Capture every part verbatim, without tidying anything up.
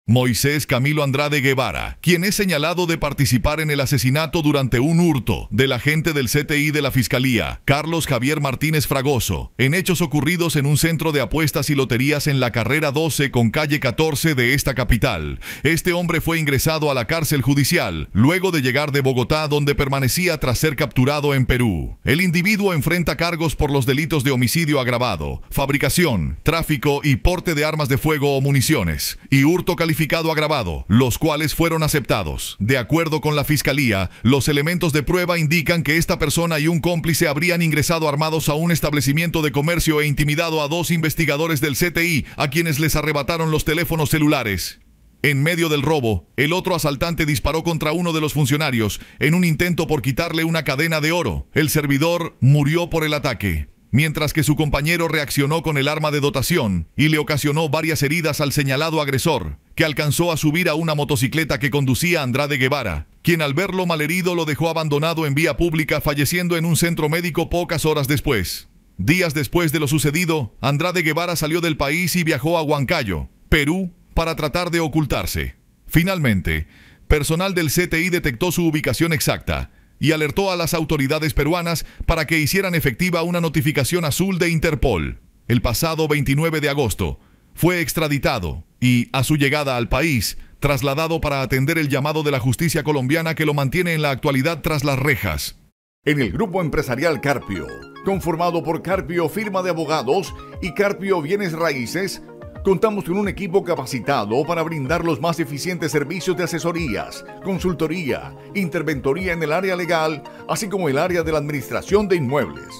Moisés Camilo Andrade Guevara, quien es señalado de participar en el asesinato durante un hurto del agente del C T I de la Fiscalía, Carlos Javier Martínez Fragoso, en hechos ocurridos en un centro de apuestas y loterías en la carrera doce con calle catorce de esta capital. Este hombre fue ingresado a la cárcel judicial luego de llegar de Bogotá, donde permanecía tras ser capturado en Perú. El individuo enfrenta cargos por los delitos de homicidio agravado, fabricación, tráfico y porte de armas de fuego o municiones, y hurto calificado agravado, los cuales fueron aceptados. De acuerdo con la Fiscalía, los elementos de prueba indican que esta persona y un cómplice habrían ingresado armados a un establecimiento de comercio e intimidado a dos investigadores del C T I, a quienes les arrebataron los teléfonos celulares. En medio del robo, el otro asaltante disparó contra uno de los funcionarios en un intento por quitarle una cadena de oro. El servidor murió por el ataque, mientras que su compañero reaccionó con el arma de dotación y le ocasionó varias heridas al señalado agresor, que alcanzó a subir a una motocicleta que conducía Andrade Guevara, quien al verlo malherido lo dejó abandonado en vía pública, falleciendo en un centro médico pocas horas después. Días después de lo sucedido, Andrade Guevara salió del país y viajó a Huancayo, Perú, para tratar de ocultarse. Finalmente, personal del C T I detectó su ubicación exacta y alertó a las autoridades peruanas para que hicieran efectiva una notificación azul de Interpol. El pasado veintinueve de agosto, fue extraditado y, a su llegada al país, trasladado para atender el llamado de la justicia colombiana, que lo mantiene en la actualidad tras las rejas. En el Grupo Empresarial Carpio, conformado por Carpio Firma de Abogados y Carpio Bienes Raíces, contamos con un equipo capacitado para brindar los más eficientes servicios de asesorías, consultoría, interventoría en el área legal, así como el área de la administración de inmuebles.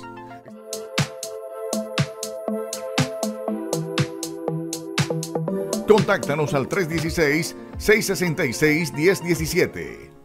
Contáctanos al tres uno seis, seis seis seis, uno cero uno siete.